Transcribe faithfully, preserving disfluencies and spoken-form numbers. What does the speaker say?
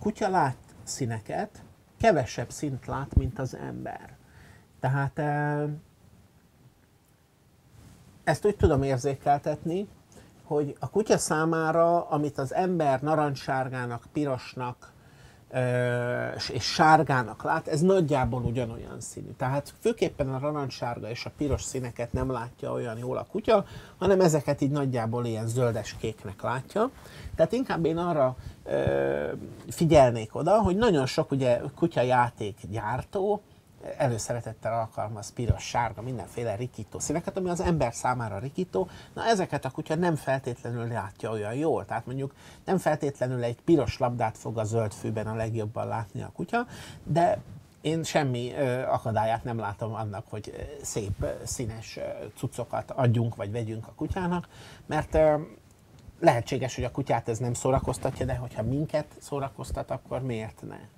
kutya lát színeket, kevesebb színt lát, mint az ember. Tehát ezt úgy tudom érzékeltetni, hogy a kutya számára, amit az ember narancssárgának, pirosnak és sárgának lát, ez nagyjából ugyanolyan színű. Tehát főképpen a narancssárga és a piros színeket nem látja olyan jól a kutya, hanem ezeket így nagyjából ilyen zöldes-kéknek látja. Tehát inkább én arra ö, figyelnék oda, hogy nagyon sok ugye kutyajátékgyártó előszeretettel alkalmaz piros, sárga, mindenféle rikító színeket, ami az ember számára rikító. Na ezeket a kutya nem feltétlenül látja olyan jól. Tehát mondjuk nem feltétlenül egy piros labdát fog a zöld fűben a legjobban látni a kutya, de én semmi ö, akadályát nem látom annak, hogy szép ö, színes ö, cuccokat adjunk vagy vegyünk a kutyának, mert ö, lehetséges, hogy a kutyát ez nem szórakoztatja, de hogyha minket szórakoztat, akkor miért ne?